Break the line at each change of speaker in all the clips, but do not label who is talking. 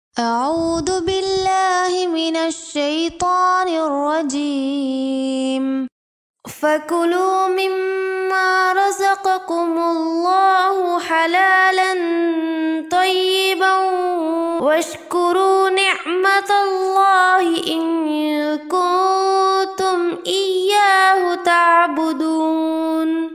أعوذ بالله من الشيطان الرجيم. فكلوا مما رزقكم الله حلالا طيبا واشكروا نعمة الله إن كنتم إياه تعبدون.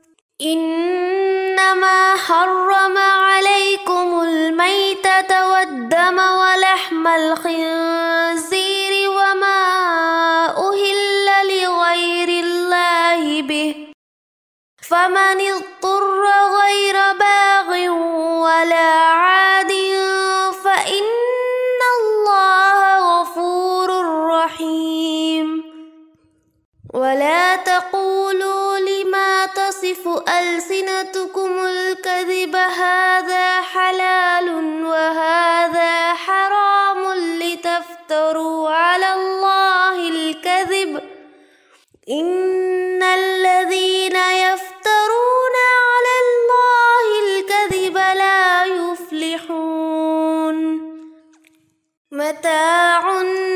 إنما حرم عليكم الميتة والدم ولحم الخنزير وما أهل لغير الله به، فمن اضطر غير باغ ولا عاد فإن الله غفور رحيم. ولا تقولوا لما تصف ألسنتكم الكذب هذا حلال وهذا حرام لتفتروا على الله الكذب، إن الذين يفترون على الله الكذب لا يفلحون. متاع